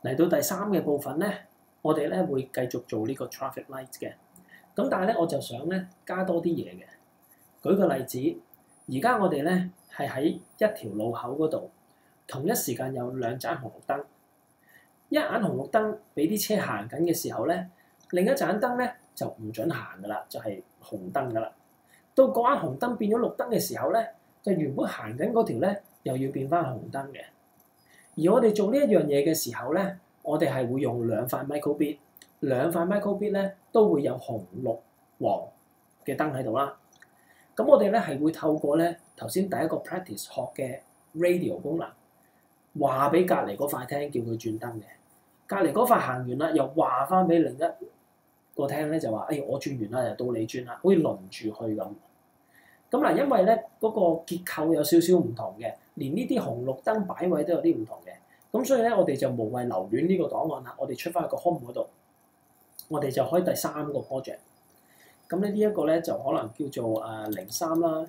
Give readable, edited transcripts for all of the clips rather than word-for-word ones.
嚟到第三嘅部分咧，我哋咧會繼續做呢個 traffic light 嘅。咁但係咧，我就想咧加多啲嘢嘅。舉個例子，而家我哋咧係喺一條路口嗰度，同一時間有兩盞紅綠燈。一眼紅綠燈俾啲車行緊嘅時候咧，另一盞燈咧就唔準行噶啦，就係紅燈噶啦。到嗰眼紅燈變咗綠燈嘅時候咧，就原本行緊嗰條咧又要變翻紅燈嘅。而我哋做呢一樣嘢嘅時候咧，我哋係會用兩塊 microbit， 兩塊 microbit 咧都會有紅、綠、黃嘅燈喺度啦。咁我哋咧係會透過咧頭先第一個 practice 學嘅 radio 功能，話俾隔離嗰塊聽，叫佢轉燈嘅。隔離嗰塊行完啦，又話翻俾另一個聽咧，就話：我轉完啦，又到你轉啦，好似輪住去咁。咁嗱，因為咧嗰個結構有少少唔同嘅，連呢啲紅綠燈擺位都有啲唔同嘅。咁所以咧，我哋就無謂留戀呢個檔案啦。我哋出翻去個 home 嗰度，我哋就開第三個 project。咁咧呢一個咧就可能叫做03啦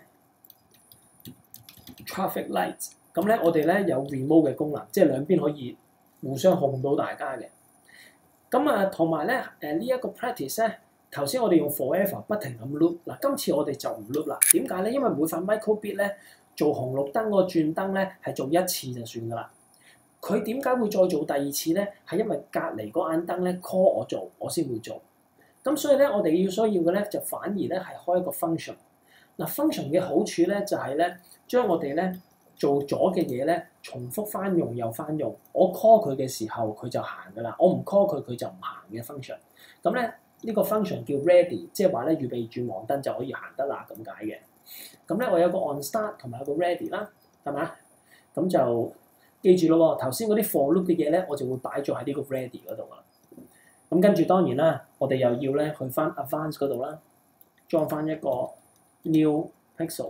traffic light。咁咧我哋咧有 remote 嘅功能，即係兩邊可以互相控到大家嘅。咁同埋咧呢一個 practice 咧，頭先我哋用 forever 不停咁 loop。嗱，今次我哋就唔 loop 啦。點解咧？因為每塊 microbit 咧做紅綠燈個轉燈咧係做一次就算噶啦。佢點解會再做第二次咧？係因為隔離嗰眼燈咧 call 我做，我先會做。咁所以咧，我哋需要嘅咧就反而咧係開一個 function。嗱 function 嘅好處咧就係咧將我哋咧做咗嘅嘢咧重複翻用又翻用。我 call 佢嘅時候佢就行噶啦，我唔 call 佢就唔行嘅 function。咁咧呢個 function 叫 ready， 即係話咧預備轉黃燈就可以行得啦咁解嘅。咁咧我有個 on start 同埋有個 ready 啦，係嘛？咁就記住咯喎，頭先嗰啲 for loop 嘅嘢咧，我就會擺咗喺呢個 ready 嗰度啦。咁跟住當然啦，我哋又要咧去翻 advance 嗰度啦，裝翻一個 new pixel。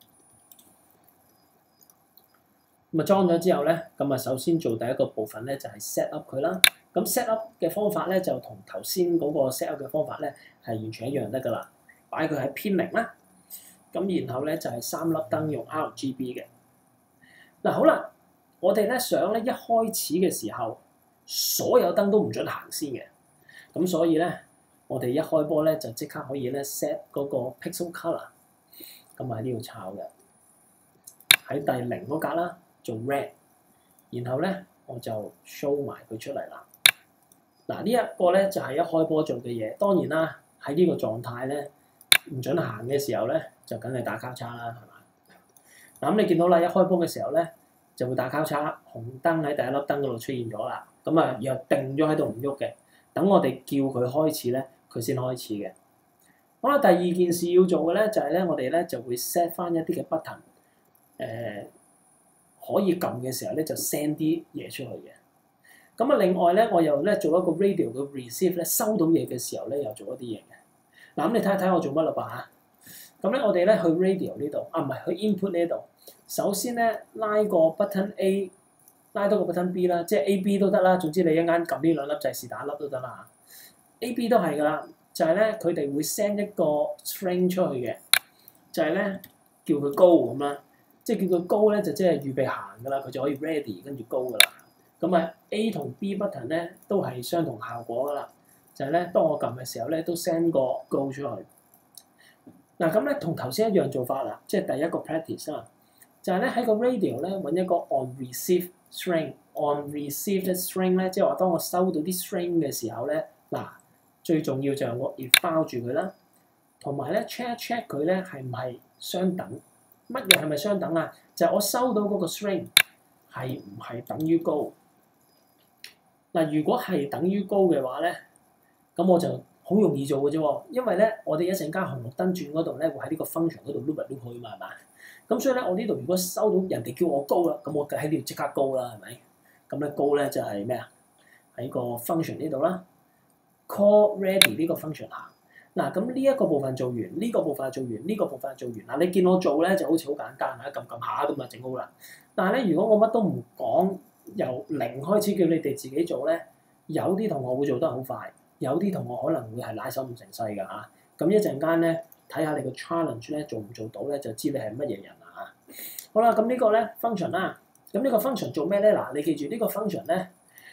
咁裝咗之後咧，咁首先做第一個部分咧就係 set up 佢啦。咁 set up 嘅方法咧就同頭先嗰個 set up 嘅方法咧係完全一樣得噶啦。擺佢喺偏零啦，咁然後咧就係3粒燈用 RGB 嘅。嗱好啦，我哋咧想咧一開始嘅時候，所有燈都唔準行先嘅。咁所以咧，我哋一開波咧就即刻可以咧 set 嗰個 pixel color， 咁喺呢度抄嘅，喺第0嗰格啦，做 red， 然後咧我就 show 埋佢出嚟啦。嗱呢一個咧就係一開波做嘅嘢，當然啦喺呢個狀態咧唔準行嘅時候咧就梗係打交叉啦，係嘛？嗱咁你見到啦，一開波嘅時候咧就會打交叉，紅燈喺第一粒燈嗰度出現咗啦，咁又定咗喺度唔喐嘅。等我哋叫佢開始咧，佢先開始嘅。好啦，第二件事要做嘅咧就係咧，我哋咧就會 set 翻一啲嘅 button， 可以撳嘅時候咧就 send 啲嘢出去嘅。咁另外咧我又咧做一個 radio 嘅 receive 咧，收到嘢嘅時候咧又做一啲嘢嘅。嗱咁你睇睇我做乜啦吧嚇？咁咧我哋咧去 radio 呢度，唔係去 input 呢度。首先咧拉個 button A。拉多個 button B 啦，即係 A、B 都得啦。總之你一間撳呢兩粒掣，是但一粒都得啦。A、B 都係噶啦，就係咧佢哋會 send 一個 string 出去嘅，就係咧叫佢 go 咁啦，即係叫佢 go 咧就即係預備行噶啦，佢就可以 ready 跟住 go 噶啦。咁A 同 B button 咧都係相同效果噶啦，就係咧當我撳嘅時候咧都 send 個 go 出去。嗱咁咧同頭先一樣做法啦，即係第一個 practice 啦，就係咧喺個 radio 咧揾一個 on receive string on received string 咧，即係話當我收到啲 string 嘅時候咧，嗱最重要就係我要包住佢啦，同埋咧 check 佢咧係唔係相等？乜嘢係咪相等啊？就係我收到嗰個 string 係唔係等於高？嗱，如果係等於高嘅話咧，咁我就好容易做嘅啫喎，因為咧我哋一陣間紅綠燈轉嗰度咧會喺呢個 function 嗰度 loop 嚟 loop 去嘛，係嘛？咁所以咧，我呢度如果收到人哋叫我高啦，咁我喺呢度即刻高啦，係咪？咁咧高咧就係咩啊？喺個 function 呢度啦 ，call ready 呢個 function 行。嗱，咁呢一個部分做完，呢個部分做完，呢個部分做完。嗱，你見我做咧就好似好簡單嚇，撳下咁就整好啦。但係咧，如果我乜都唔講，由0開始叫你哋自己做咧，有啲同學會做得好快，有啲同學可能會係揦手唔成勢㗎嚇。咁一陣間咧。睇下你個 challenge 咧做唔做到咧，就知你係乜嘢人啦嚇。好啦，咁呢個咧 function 啦，咁呢個 function 做咩咧？嗱，你記住呢個 function 咧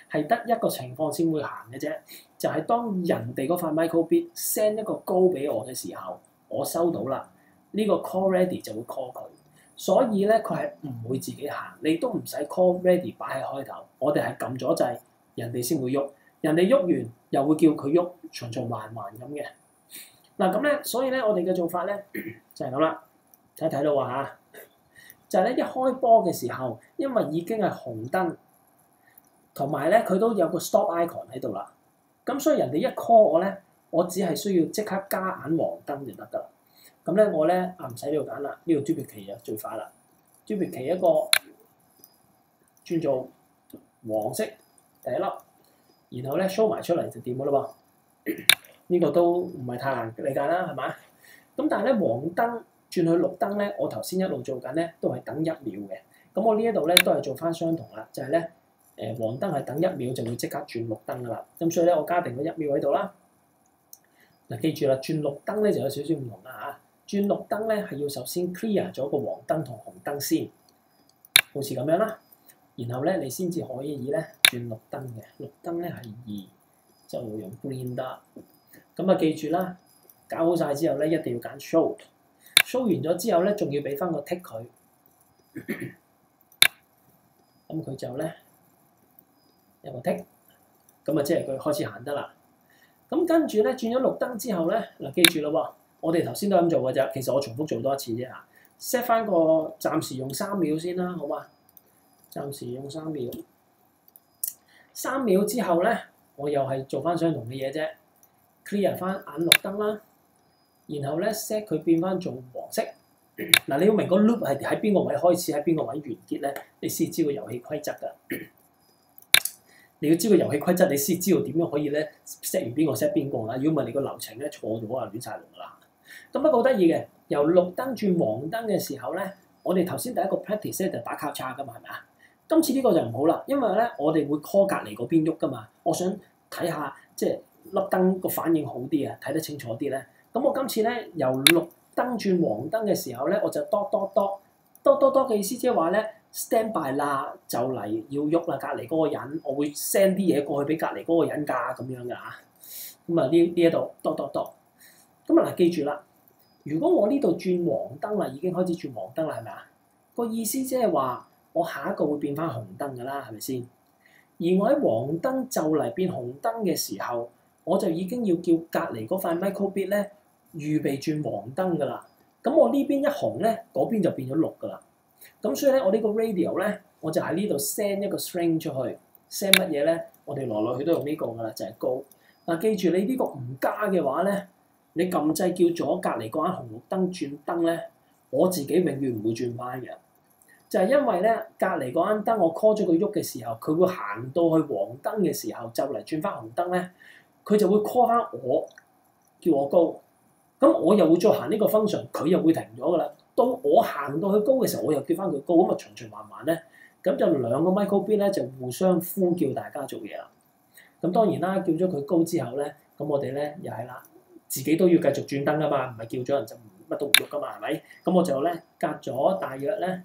係得一個情況先會行嘅啫，就係當人哋嗰塊 micro bit send 一個高俾我嘅時候，我收到啦，呢個 call ready 就會 call 佢，所以咧佢係唔會自己行，你都唔使 call ready 擺喺開頭，我哋係撳咗掣，人哋先會喐，人哋喐完又會叫佢喐，循循環環咁嘅。嗱咁咧，所以咧我哋嘅做法咧就係咁啦，睇到話嚇，就係咧一開波嘅時候，因為已經係紅燈。同埋咧，佢都有個 stop icon 喺度啦，咁所以人哋一 call 我咧，我只係需要即刻加眼黃燈就得㗎啦。咁咧我咧唔使呢度揀啦，呢度 duplicate 啊最快啦 ，duplicate 一個轉做黃色第一粒，然後咧 show 埋出嚟就掂㗎啦噃。呢個都唔係太難理解啦，係咪？咁但係咧黃燈轉去綠燈咧，我頭先一路做緊咧都係等1秒嘅。咁我呢一度咧都係做翻相同啦，就係咧。黃燈係等1秒就會即刻轉綠燈㗎啦，咁所以咧我加定咗1秒喺度啦。嗱記住啦，轉綠燈咧就有少少唔同啦嚇。轉綠燈咧係要首先 clear 咗個黃燈同紅燈先，好似咁樣啦。然後咧你先至可以咧轉綠燈嘅，綠燈咧係2，就會用 green 得。咁啊記住啦，搞好晒之後咧一定要揀 show 完咗之後咧仲要俾翻個 tick 佢，咁佢就咧。有個剔，咁啊即係佢開始行得啦。咁跟住咧轉咗綠燈之後咧，嗱記住咯喎，我哋頭先都咁做嘅啫。其實我重複做多一次啫嚇。set 翻個暫時用3秒先啦，好嘛？暫時用3秒。3秒之後咧，我又係做翻相同嘅嘢啫 ，clear 翻眼綠燈啦，然後咧 set 佢變翻做黃色。嗱你要明個 loop 係喺邊個位開始，喺邊個位完結咧，你先知個遊戲規則㗎。你要知個遊戲規則，你先知道點樣可以咧 set 完邊個 set 邊個啦。如果唔係你個流程咧錯咗啊，亂晒龍㗎啦。咁不過好得意嘅，由綠燈轉黃燈嘅時候咧，我哋頭先第一個 practice 咧就打交叉㗎嘛，係咪啊？今次呢個就唔好啦，因為咧我哋會 call 隔離嗰邊喐㗎嘛。我想睇下即係粒燈個反應好啲啊，睇得清楚啲咧。咁我今次咧由綠燈轉黃燈嘅時候咧，我就多嘅意思即係話咧。stand by 啦，就嚟要喐啦，隔離嗰個人，我會 send 啲嘢過去俾隔離嗰個人㗎，咁樣㗎嚇。咁啊呢一度多。咁啊嗱，記住啦，如果我呢度轉黃燈啦，已經開始轉黃燈啦，係咪啊？個意思即係話我下一個會變翻紅燈㗎啦，係咪先？而我喺黃燈就嚟變紅燈嘅時候，我就已經要叫隔離嗰塊 micro bit 咧預備轉黃燈㗎啦。咁我呢邊一紅咧，嗰邊就變咗綠㗎啦。咁所以咧，我呢個 radio 咧，我就喺呢度 send 一個 string 出去 ，send 乜嘢咧？我哋來來去都用呢個㗎啦，就係高。嗱，記住你呢個唔加嘅話咧，你撳掣叫咗隔離嗰間紅綠燈轉燈咧，我自己永遠唔會轉翻嘅。就係因為咧，隔離嗰間燈我 call 咗佢喐嘅時候，佢會行到去黃燈嘅時候就嚟轉翻紅燈咧，佢就會 call 翻我，叫我高。咁我又會再行呢個 function，佢又會停咗㗎啦。到我行到去高嘅時候，我又叫翻佢高，咁啊循循環環咧，咁就兩個 micro bit 咧就互相呼叫大家做嘢啦。咁當然啦，叫咗佢高之後咧，咁我哋咧又係啦，自己都要繼續轉燈㗎嘛，唔係叫咗人就乜都唔喐㗎嘛，係咪？咁我就咧隔咗大約咧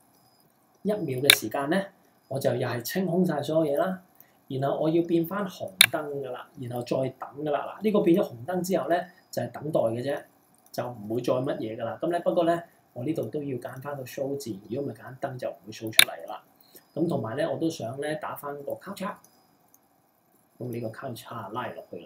1秒嘅時間咧，我就又係清空晒所有嘢啦，然後我要變翻紅燈㗎啦，然後再等㗎啦。嗱，呢個變咗紅燈之後咧，就係等待嘅啫。就唔會再乜嘢㗎啦。咁咧不過咧，我呢度都要揀翻個 show 字，如果唔係揀燈就唔會 show 出嚟啦。咁同埋咧，我都想咧打翻個交叉，用呢個交叉拉落去啦。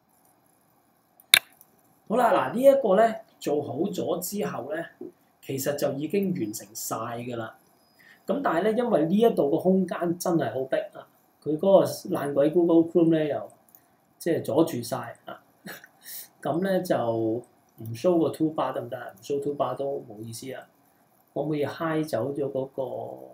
好啦，嗱呢一個咧做好咗之後咧，其實就已經完成晒㗎啦。咁但係咧，因為呢一度個空間真係好逼啊，佢嗰個爛鬼 Google Chrome 咧又即係阻住晒啊。咁咧就〜唔 show 個 toolbar 得唔得？唔 show toolbar 都冇意思啊！可唔可以 hide 走咗嗰個？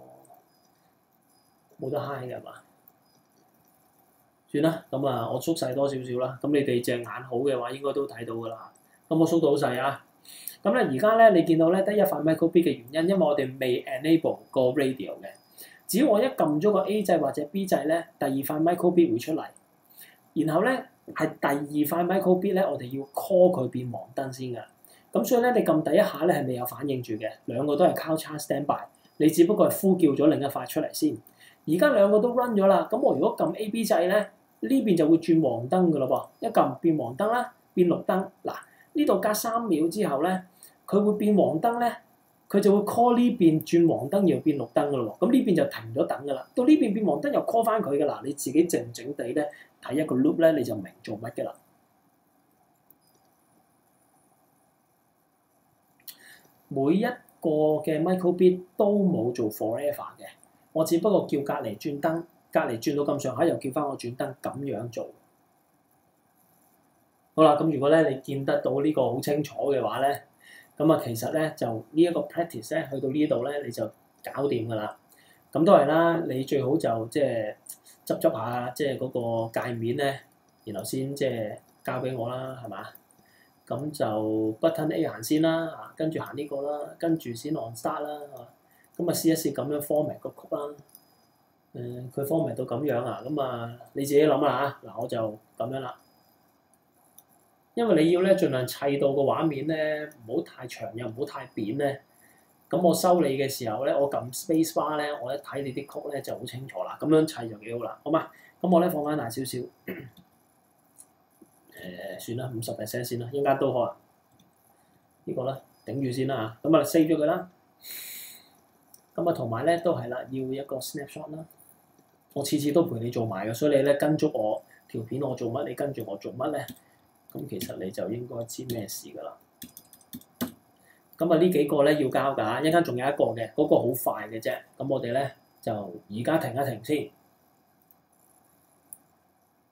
冇得 hide 嘅係嘛？算啦，咁啊，我縮細多少少啦。咁你哋隻眼好嘅話，應該都睇到㗎啦。咁我縮到好細啊！咁咧而家咧，你見到咧得一塊 micro bit 嘅原因，因為我哋未 enable 個 radio 嘅。只要我一撳咗個 A 掣或者 B 掣咧，第二塊 micro bit 會出嚟，然後咧。係第二塊 micro bit 咧，我哋要 call 佢變黃燈先㗎。咁所以咧，你撳第一下咧係未有反應住嘅，兩個都係交叉 stand by。你只不過係呼叫咗另一塊出嚟先。 而家兩個都 run 咗啦，咁我如果撳 A/B 掣咧，呢邊就會轉黃燈噶咯噃，一撳變黃燈啦，變綠燈。嗱，呢度隔3秒之後咧，佢會變黃燈咧，佢就會 call 呢邊轉黃燈要變綠燈噶咯喎，咁呢邊就停咗等噶啦。到呢邊變黃燈又 call 翻佢噶啦，你自己靜靜地咧睇一個 loop 咧，你就明做乜嘅啦。每一個嘅 microbit 都冇做 forever 嘅，我只不過叫隔離轉燈，隔離轉到咁上下又叫翻我轉燈，咁樣做。好啦，咁如果咧你見得到呢個好清楚嘅話咧，咁啊其實咧就呢一個 practice 咧去到呢度咧你就搞掂㗎啦。咁都係啦，你最好就即係執下即係嗰個界面咧，然後先即係交俾我啦，係嘛？咁就 button A 行先啦，跟住行呢個啦，跟住先 on start 啦，咁啊試一試咁樣 format 個曲啦。佢 format 到咁樣啊，咁啊你自己諗啦嚇。嗱我就咁樣啦，因為你要咧盡量砌到個畫面咧唔好太長又唔好太扁咧。咁我收你嘅時候咧，我撳 space bar 咧，我一睇你啲曲咧就好清楚啦。咁樣砌就幾好啦，好嘛？咁我咧放翻大少少。算啦，50% 先啦，應間都可能呢個啦，頂住先啦嚇，咁啊 save 咗佢啦。咁啊同埋咧都係啦，要一個 snapshot 啦。我次次都陪你做埋嘅，所以你咧跟足我條片我做乜，你跟住我做乜咧？咁其實你就應該知咩事㗎啦。咁啊呢幾個咧要交㗎，一陣間仲有一個嘅，嗰個好快嘅啫。咁我哋咧就而家停一停先。